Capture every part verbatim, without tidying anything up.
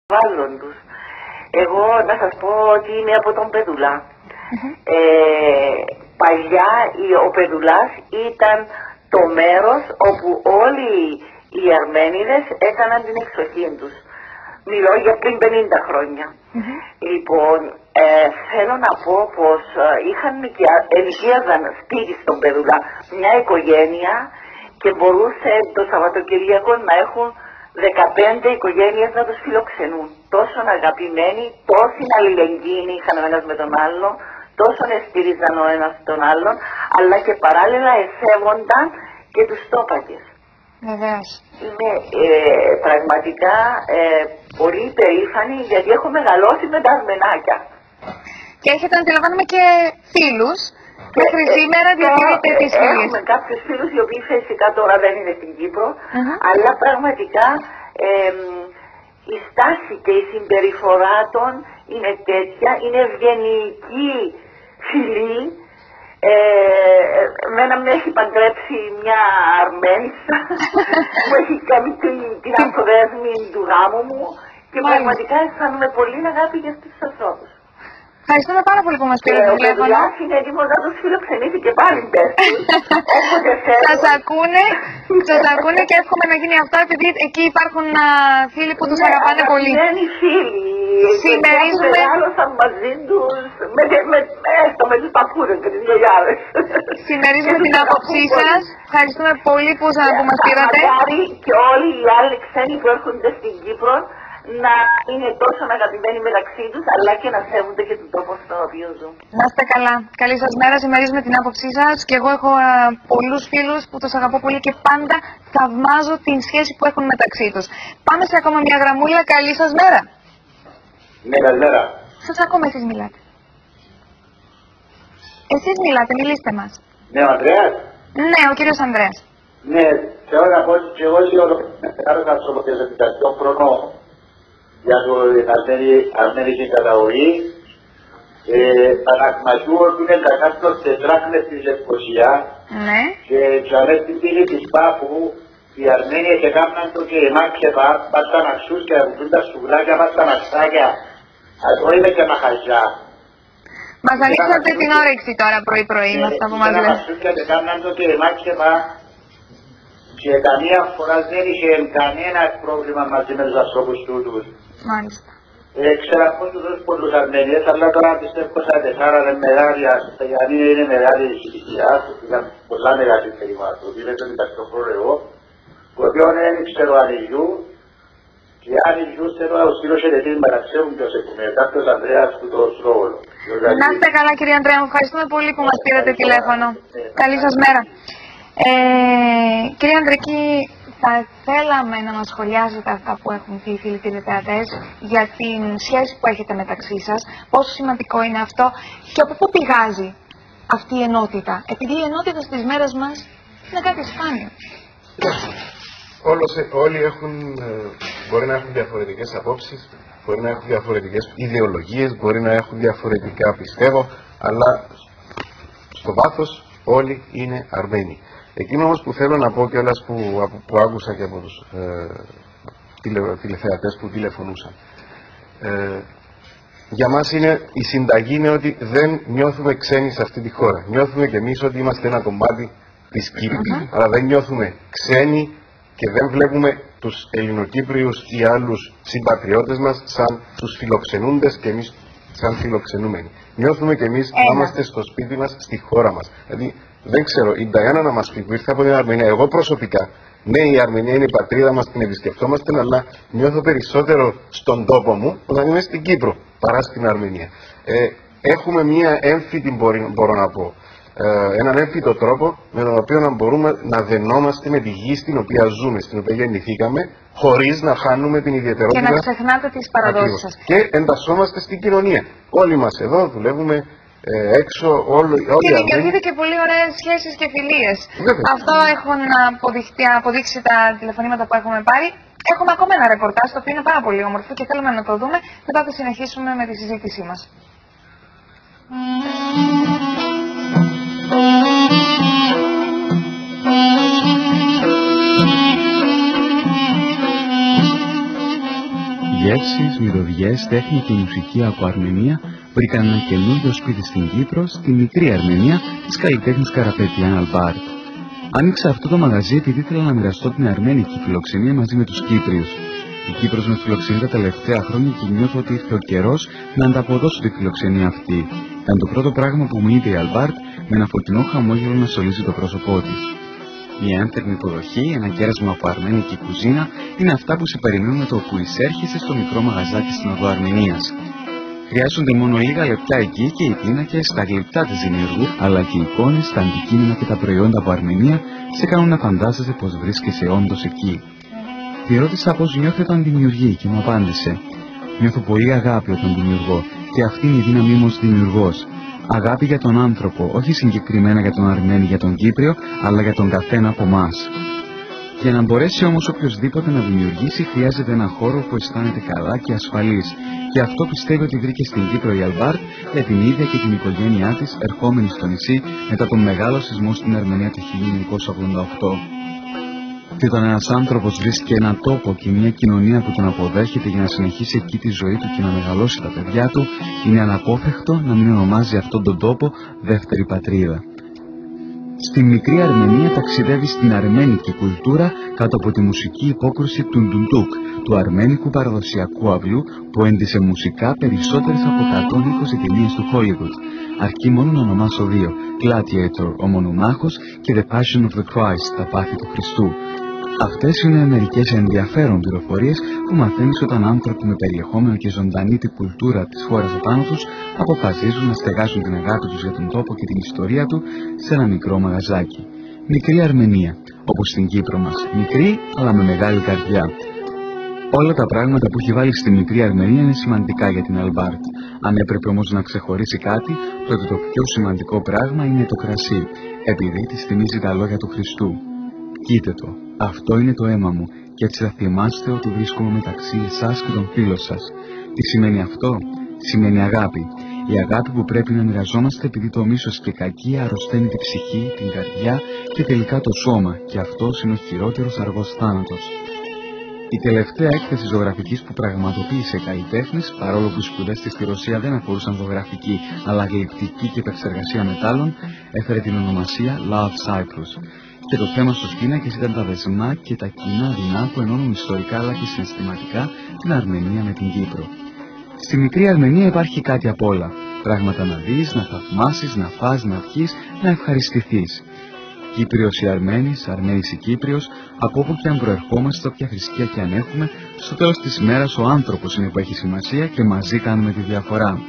περιβάλλον τους. Εγώ να σας πω ότι είμαι από τον Πεδουλά. Mm-hmm. ε, παλιά ο Πεδουλάς ήταν το μέρος όπου όλοι οι Αρμένιδες έκαναν την εξοχή τους. Μιλώ για πριν πενήντα χρόνια. Mm-hmm. Λοιπόν, ε, θέλω να πω πως είχαν ενοικίαζαν σπίτι στον Πεδουλά μια οικογένεια και μπορούσε το Σαββατοκυριακό να έχουν δεκαπέντε οικογένειες να τους φιλοξενούν. Τόσο αγαπημένοι, τόση αλληλεγγύη είχαν ο ένας με τον άλλο, τόσο εστήριζαν ο ένας τον άλλον, αλλά και παράλληλα εσέβονταν και τους τόπακες. Βεβαίως. Είμαι ε, πραγματικά ε, πολύ περήφανη γιατί έχω μεγαλώσει με τα αρμενάκια. Και έχετε, αντιλαμβάνομαι, και φίλους. Μέχρι ε, σήμερα διατηρείτε τις φίλες. Έχουμε κάποιους φίλους οι οποίοι φυσικά τώρα δεν είναι στην Κύπρο, uh-huh. αλλά πραγματικά ε, η στάση και η συμπεριφορά των είναι τέτοια, είναι ευγενική, φιλή. Ε, εμένα με έχει παντρέψει μια Αρμένισσα μου έχει κάνει την, την αποδέσμη του γάμου μου και πραγματικά αισθάνομαι πολύ αγάπη για αυτούς τους ανθρώπους. Ευχαριστούμε πάρα πολύ που μας πήρατε τηλέφωνο. τηλέφωνο. Ο Πεδουλάς είναι έτοιμος να τους φιλοξενήσει και πάλι πέφτει. Όποτε θέλω. Σας ακούνε, σας ακούνε και εύχομαι να γίνει αυτό επειδή εκεί υπάρχουν α, φίλοι που τους ναι, αγαπάνε πολύ. Ναι, είναι φίλοι. Συμμερίζουμε. Μεγάλωσαν μαζί τους, με, με, έστω με τους παππούδες και τις γιαγιάδες. Συμμερίζουμε την άποψή σας. Ευχαριστούμε πολύ που, που μας πήρατε. Μακάρι και όλοι οι άλλοι ξένοι που έρχονται στην Κύπρο να είναι τόσο αγαπημένοι μεταξύ τους, αλλά και να σέβονται και τον τόπο στον οποίο ζουν. Να είστε καλά. Καλή σας μέρα. Συμμερίζουμε την άποψή σας. Και εγώ έχω α, πολλούς φίλους που τους αγαπώ πολύ και πάντα θαυμάζω την σχέση που έχουν μεταξύ τους. Πάμε σε ακόμα μια γραμμούλα. Καλή σας μέρα. Ναι, καλημέρα. Σας ακούμε, εσείς μιλάτε. Εσείς μιλάτε, μιλήστε μας. Ναι, ο Ανδρέας. Ναι, ο κύριος Ανδρέας. Ναι, θέλω να πω ότι εγώ είμαι ο άνθρωπος χρόνο για το αρμένικη καταγωγή. Αναγματιού ότι είναι κακάστος τετράκνες της Λευκοσία Ναι. και ξανές την πύλη της Πάπου οι Αρμένιες έκαναν το και η Μάκεβα πάτα να ξούς και να τα σουβλάκια μας τα μαξάκια. Αυτό είναι και μαχαζιά. Μας ανοίξατε την όρεξη τώρα πρωί-πρωί με αυτά που μας λέτε. Και έκαναν το και η Μάκεβα και καμία φορά δεν είχε κανένα πρόβλημα μαζί με τους ανθρώπους τούτους. Μάλιστα. Ε, ξέρω από τους πολλούς Αρμένιες, αλλά τώρα πιστεύω σαν τεσσάρα είναι μεγάλη, γιατί είναι μεγάλη ηλικία, ήταν πολλά μεγάλη περίμα του, είναι το διδακτοφόρο εγώ, το οποίο δεν ξέρω αν ηλιού, και αν ηλιού θέλω να στείλω χαιρετίσμα να ξέρουν ποιος έχουμε, κάποιος Ανδρέας του το Σλόβολο. Να είστε καλά κύριε Ανδρέα, μου ευχαριστούμε πολύ που μας πήρατε τηλέφωνο. Καλή σας μέρα. Ε, κύριε Ανδρική, θα θέλαμε να μας σχολιάσετε αυτά που έχουν πει οι φίλοι τηλεθεατές για την σχέση που έχετε μεταξύ σας, πόσο σημαντικό είναι αυτό και από πού πηγάζει αυτή η ενότητα. Επειδή η ενότητα στις μέρες μας είναι κάτι σπάνιο. Όλος, όλοι έχουν, μπορεί να έχουν διαφορετικές απόψεις, μπορεί να έχουν διαφορετικές ιδεολογίες, μπορεί να έχουν διαφορετικά πιστεύω, αλλά στο βάθος όλοι είναι Αρμένοι. Εκείνο όμως που θέλω να πω κιόλας που, που άκουσα και από τους ε, τηλε, τηλεθεατές που τηλεφωνούσαν. Ε, για μας είναι, η συνταγή είναι ότι δεν νιώθουμε ξένοι σε αυτή τη χώρα. Νιώθουμε κι εμείς ότι είμαστε ένα κομμάτι της Κύπρου, mm-hmm. αλλά δεν νιώθουμε ξένοι και δεν βλέπουμε τους Ελληνοκύπριους ή άλλους συμπατριώτες μας σαν τους φιλοξενούντες και εμείς σαν φιλοξενούμενοι. Νιώθουμε κι εμείς να είμαστε στο σπίτι μας, στη χώρα μας. Δηλαδή, δεν ξέρω, η Νταϊάννα να μας πει που ήρθε από την Αρμενία, εγώ προσωπικά, ναι, η Αρμενία είναι η πατρίδα μας, την επισκεφτόμαστε, αλλά νιώθω περισσότερο στον τόπο μου όταν είμαι στην Κύπρο παρά στην Αρμενία. Ε, έχουμε μία έμφυτη, μπορώ να πω, ε, έναν έμφυτο τρόπο με τον οποίο να μπορούμε να δενόμαστε με τη γη στην οποία ζούμε, στην οποία γεννηθήκαμε, χωρίς να χάνουμε την ιδιαιτερότητα. Και να ξεχνάτε τις παραδόσεις σας. Και εντασσόμαστε στην κοινωνία. Όλοι μας εδώ δουλεύουμε. Ε, έξω, όλο, και δημιουργείται και πολύ ωραίες σχέσεις και φιλίες. Βέβαια. Αυτό έχουν αποδειχτεί, αποδείξει τα τηλεφωνήματα που έχουμε πάρει. Έχουμε ακόμα ένα ρεπορτάζ το οποίο είναι πάρα πολύ όμορφο και θέλουμε να το δούμε. Μετά θα συνεχίσουμε με τη συζήτησή μας. γεύσεις, μυρωδιές, τέχνη και μουσική από Αρμενία βρήκαν ένα καινούριο σπίτι στην Κύπρο, στη μικρή Αρμενία της καλλιτέχνης Καραπετιάν Αλμπάρτ. Άνοιξα αυτό το μαγαζί επειδή ήθελα να μοιραστώ την αρμένικη φιλοξενία μαζί με τους Κύπριους. Η Κύπρος με φιλοξενεί τα τελευταία χρόνια και νιώθω ότι ήρθε ο καιρός να ανταποδώσω τη φιλοξενία αυτή. Ήταν το πρώτο πράγμα που μου είπε η Αλμπάρτ με ένα φωτεινό χαμόγελο να σωλίζει το πρόσωπό της. Μια ένθερμη υποδοχή, ένα κέρασμα από αρμένικη κουζίνα είναι αυτά που σε περιμένουν με το που εισέρχεσαι στο μικρό μαγαζάκι στην οδό Αρμενίας. Χρειάζονται μόνο λίγα λεπτά εκεί και οι πίνακες, τα γλυπτά της δημιουργού, αλλά και οι εικόνες, τα αντικείμενα και τα προϊόντα από Αρμενία σε κάνουν να φαντάζεσαι πως βρίσκεσαι όντως εκεί. Τη ρώτησα πώς νιώθει όταν δημιουργεί και μου απάντησε: «Νιώθω πολύ αγάπη όταν δημιουργώ και αυτή είναι η δύναμή μου ως δημιουργός. Αγάπη για τον άνθρωπο, όχι συγκεκριμένα για τον Αρμένη, για τον Κύπριο, αλλά για τον καθένα από εμάς». Για να μπορέσει όμως οποιοδήποτε να δημιουργήσει, χρειάζεται ένα χώρο που αισθάνεται καλά και ασφαλής. Και αυτό πιστεύει ότι βρήκε στην Κύπρο η Αλμπάρτ για την ίδια και την οικογένειά της, ερχόμενη στο νησί μετά τον μεγάλο σεισμό στην Αρμενία το χίλια εννιακόσια ογδόντα οκτώ. Και όταν ένας άνθρωπος βρίσκει έναν τόπο και μια κοινωνία που τον αποδέχεται για να συνεχίσει εκεί τη ζωή του και να μεγαλώσει τα παιδιά του, είναι αναπόφευκτο να μην ονομάζει αυτόν τον τόπο δεύτερη πατρίδα. Στη μικρή Αρμενία ταξιδεύει στην αρμένικη κουλτούρα κάτω από τη μουσική υπόκρουση του ντουντούκ, του αρμένικου παραδοσιακού αυλού που έντυσε μουσικά περισσότερες από εκατόν είκοσι ταινίες του Hollywood. Αρκεί μόνο να ονομάσω δύο: Gladiator, ο Μονομάχος, και The Passion of the Christ, τα πάθη του Χριστού. Αυτές είναι μερικές ενδιαφέρον πληροφορίες που μαθαίνεις όταν άνθρωποι με περιεχόμενο και ζωντανή την κουλτούρα της χώρας επάνω τους αποφασίζουν να στεγάσουν την αγάπη τους για τον τόπο και την ιστορία του σε ένα μικρό μαγαζάκι. Μικρή Αρμενία, όπως στην Κύπρο μας. Μικρή, αλλά με μεγάλη καρδιά. Όλα τα πράγματα που έχει βάλει στη μικρή Αρμενία είναι σημαντικά για την Αλμπάρτ. Αν έπρεπε όμως να ξεχωρίσει κάτι, τότε το πιο σημαντικό πράγμα είναι το κρασί, επειδή της θυμίζει τα λόγια του Χριστού. Κοίτε το, αυτό είναι το αίμα μου και έτσι θα θυμάστε ότι βρίσκομαι μεταξύ εσάς και των φίλων σας. Τι σημαίνει αυτό? Σημαίνει αγάπη. Η αγάπη που πρέπει να μοιραζόμαστε επειδή το μίσος και η κακία αρρωσταίνει την ψυχή, την καρδιά και τελικά το σώμα, και αυτός είναι ο χειρότερος αργός θάνατος. Η τελευταία έκθεση ζωγραφικής που πραγματοποίησε καλλιτέχνης, παρόλο που οι σπουδές της στη Ρωσία δεν αφορούσαν ζωγραφική αλλά γλυπτική και επεξεργασία μετάλλων, έφερε την ονομασία Love Cyprus. Και το θέμα στους πίνακες ήταν τα δεσμά και τα κοινά δεινά που ενώνουν ιστορικά αλλά και συναισθηματικά την Αρμενία με την Κύπρο. Στη μικρή Αρμενία υπάρχει κάτι απ' όλα. Πράγματα να δεις, να θαυμάσεις, να φας, να βγεις, να ευχαριστηθείς. Κύπριος ή Αρμένης, Αρμένης ή Κύπριος, από όπου και αν προερχόμαστε, όποια θρησκεία και αν έχουμε, στο τέλος της ημέρας ο άνθρωπος είναι που έχει σημασία και μαζί κάνουμε τη διαφορά.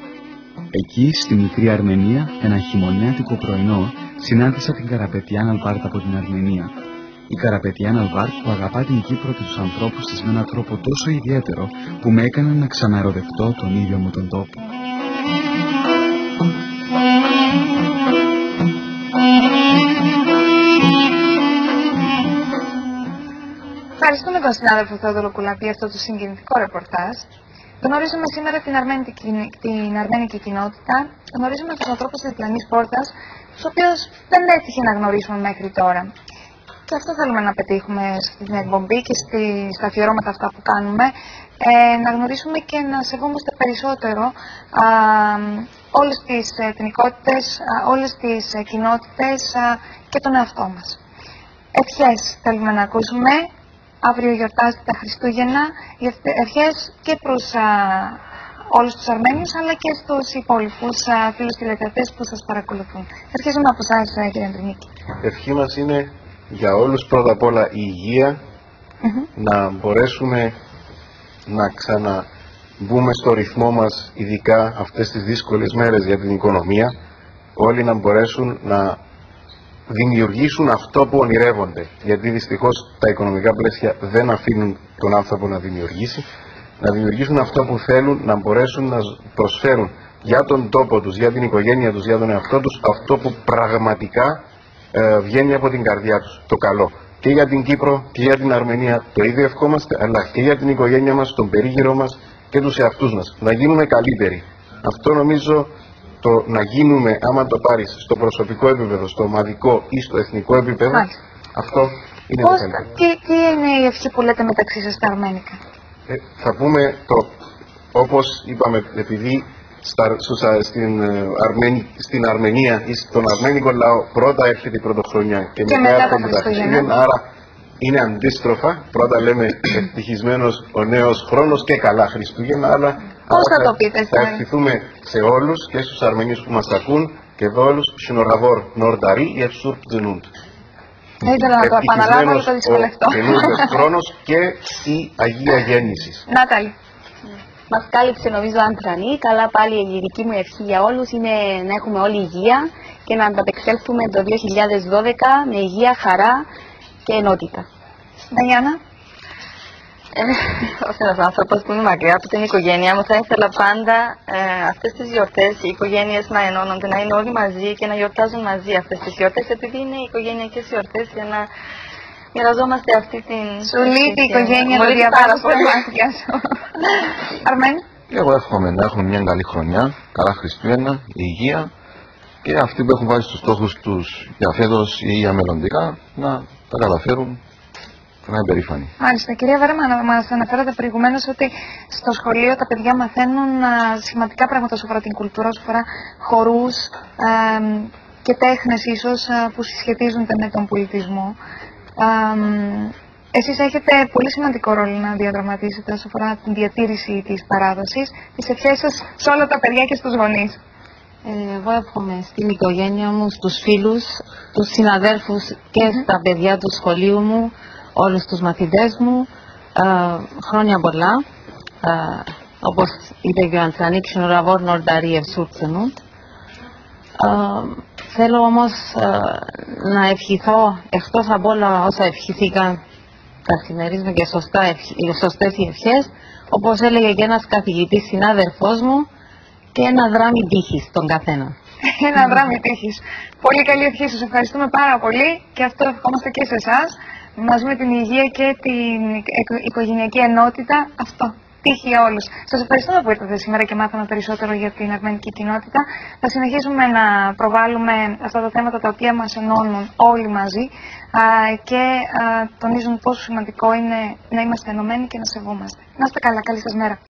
Εκεί, στη μικρή Αρμενία, ένα χειμωνιάτικο πρωινό, συνάντησα την Καραπετιάν Αλμπάρτ από την Αρμενία. Η Καραπετιάν Αλμπάρτ που αγαπά την Κύπρο και τους ανθρώπους της με έναν τρόπο τόσο ιδιαίτερο που με έκανε να ξαναερωτευτώ τον ίδιο μου τον τόπο. Ευχαριστούμε τον συνάδελφο Θεόδωρο Κουλαπή για αυτό το συγκινητικό ρεπορτάζ. Γνωρίζουμε σήμερα την αρμένικη, την αρμένικη κοινότητα, γνωρίζουμε τους ανθρώπους της διπλανής πόρτας, τους οποίους δεν έτυχε να γνωρίσουμε μέχρι τώρα. Και αυτό θέλουμε να πετύχουμε στην εκπομπή και στη, στα αφιερώματα αυτά που κάνουμε, ε, να γνωρίσουμε και να σεβόμαστε περισσότερο α, όλες τις εθνικότητες, α, όλες τις κοινότητες α, και τον εαυτό μας. Ευχές θέλουμε να ακούσουμε. Αύριο γιορτάζεται τα Χριστούγεννα, ευχές και προς α, όλους τους Αρμένιους αλλά και στους υπόλοιπους α, φίλους τηλεθεατές που σας παρακολουθούν. Ευχαριστούμε από εσάς, κύριε Αντρινίκη. Ευχή μας είναι για όλους πρώτα απ' όλα η υγεία, mm-hmm. να μπορέσουμε να ξαναμπούμε στο ρυθμό μας, ειδικά αυτές τις δύσκολες μέρες για την οικονομία, όλοι να μπορέσουν να δημιουργήσουν αυτό που ονειρεύονται, γιατί δυστυχώς τα οικονομικά πλαίσια δεν αφήνουν τον άνθρωπο να δημιουργήσει, να δημιουργήσουν αυτό που θέλουν, να μπορέσουν να προσφέρουν για τον τόπο τους, για την οικογένεια τους, για τον εαυτό τους, αυτό που πραγματικά ε, βγαίνει από την καρδιά τους, το καλό. Και για την Κύπρο και για την Αρμενία το ίδιο ευχόμαστε, αλλά και για την οικογένεια μας, τον περίγυρο μας και τους εαυτούς μας. Να γίνουμε καλύτεροι. Αυτό νομίζω το να γίνουμε, άμα το πάρεις στο προσωπικό επίπεδο, στο ομαδικό ή στο εθνικό επίπεδο, Μάλιστα. αυτό είναι Πώς, το καλύτερο. Τι, τι είναι η ευχή που λέτε μεταξύ σας στα αρμένικα? Ε, θα πούμε το, όπως είπαμε, επειδή στα, στα, στην, Αρμένη, στην Αρμενία ή στον αρμένικο λαό πρώτα έρχεται η πρωτοχρονιά και, και μετά έρχονται τα Χριστούγεννα, άρα είναι αντίστροφα. Πρώτα λέμε ευτυχισμένος ο νέος χρόνος και καλά Χριστούγεννα, αλλά πώς θα, θα το πείτε, θα ευχηθούμε σε όλους και στους Αρμενίους που μας ακούν και εδώ όλους Σινοργαβόρ Νορνταρί ή Ευσούρ Τζενούντ. Θα ήθελα να το επαναλάβω, αλλά το δυσκολευτώ. Ο καινούργιος χρόνος και η Αγία Γέννηση. Νάταλη. Μας κάλυψε νομίζω Αντρανή. Καλά πάλι η δική μου ευχή για όλους είναι να έχουμε όλη υγεία και να ανταπεξέλθουμε το δύο χιλιάδες δώδεκα με υγεία, χαρά και ενότητα. Ντανιάνα. Ως ένας άνθρωπος που είναι μακριά από την οικογένειά μου, θα ήθελα πάντα ε, αυτές τις γιορτές οι οικογένειες να ενώνονται, να είναι όλοι μαζί και να γιορτάζουν μαζί αυτές τις γιορτές, επειδή είναι οικογενειακές γιορτές για να μοιραζόμαστε αυτή την... Σου λείπει η οικογένεια, το διαβάζω στα μάτια σου. Αρμένη. Εγώ εύχομαι να έχουμε μια καλή χρονιά, καλά Χριστούγεννα, υγεία και αυτοί που έχουν βάλει στους στόχους τους για φέτος ή για μελλοντικά να τα καταφέρουν. Να είναι περήφανοι. Μάλιστα. Κυρία Βέρμα, μας αναφέρατε προηγουμένως ότι στο σχολείο τα παιδιά μαθαίνουν α, σημαντικά πράγματα όσο αφορά την κουλτούρα, όσο αφορά χορούς α, και τέχνες ίσως α, που συσχετίζονται με τον πολιτισμό. Α, εσείς έχετε πολύ σημαντικό ρόλο να διαδραματίσετε όσο αφορά την διατήρηση της παράδοσης. Τις ευχές σας σε όλα τα παιδιά και στους γονείς. Εγώ εύχομαι στην οικογένεια μου, στους φίλους, τους συναδέλφους και στα παιδιά του σχολείου μου, όλους τους μαθητές μου, ε, χρόνια πολλά, ε, όπως είπε και ο Αντρανίκ, Σινοργαβόρ Νορνταρί Ευσούρ Τζενούντ. Θέλω όμως ε, να ευχηθώ, εκτός από όλα όσα ευχηθήκαν, καθημερίζουμε και σωστά, σωστές οι ευχές, όπως έλεγε και ένας καθηγητής συνάδελφός μου, και ένα δράμι τύχης στον καθένα. Ένα δράμι τύχης. Πολύ καλή ευχή, σας ευχαριστούμε πάρα πολύ και αυτό ευχόμαστε και σε εσάς. Μαζί με την υγεία και την οικογενειακή ενότητα, αυτό. Τύχη για όλους. Σας ευχαριστούμε που ήρθατε σήμερα και μάθαμε περισσότερο για την αρμενική κοινότητα. Θα συνεχίσουμε να προβάλλουμε αυτά τα θέματα τα οποία μας ενώνουν όλοι μαζί α, και α, τονίζουν πόσο σημαντικό είναι να είμαστε ενωμένοι και να σεβόμαστε. Να είστε καλά, καλή σας μέρα.